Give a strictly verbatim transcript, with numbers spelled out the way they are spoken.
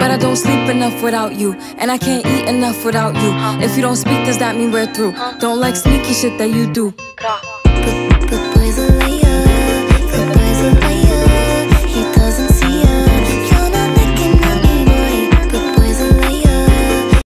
but I don't sleep enough without you, and I can't eat enough without you. If you don't speak, does that mean we're through? Don't like sneaky shit that you do.